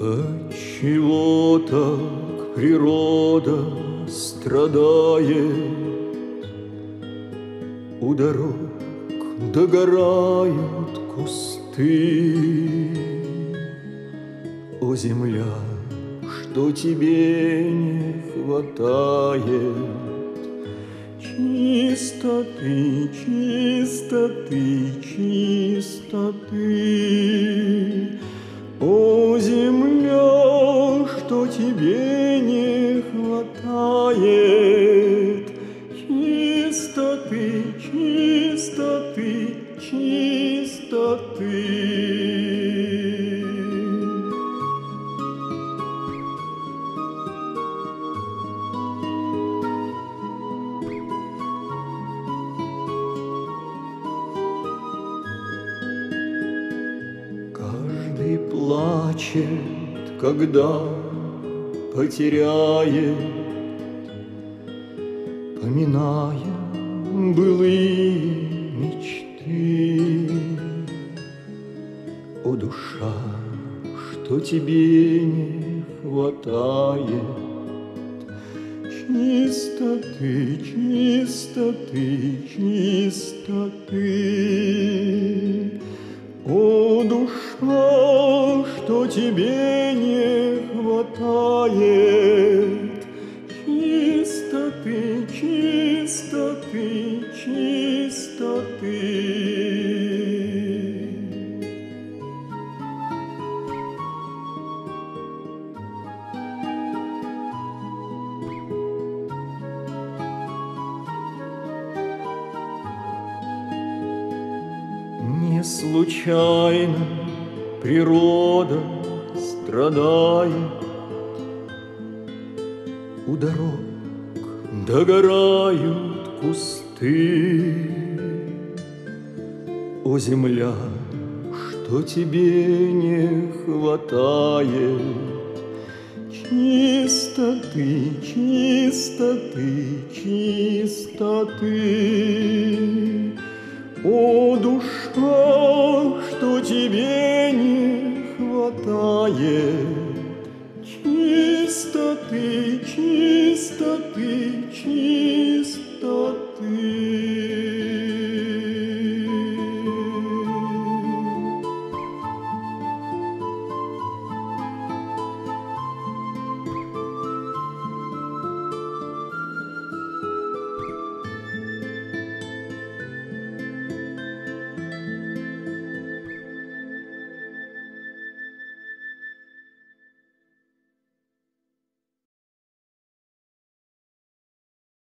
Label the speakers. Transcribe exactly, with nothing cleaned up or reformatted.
Speaker 1: Отчего так природа страдает? У дорог догорают кусты. О, земля, что тебе не хватает? Чистоты, чистоты, чистоты. О, земля, что тебе не хватает? Чистоты, чистоты, чистоты. Каждый плачет, когда потеряет, поминая былые мечты. О, душа, что тебе не хватает? Чистоты, чистоты, чистоты. О, душа, что тебе не хватает? Чистоты, чистоты, чистоты. Не случайно природа страдает. У дорог догорают кусты. О, земля, что тебе не хватает? Чистоты, чистоты, чистоты. О, душа, что тебе не хватает? Чистоты, чистоты, чистоты.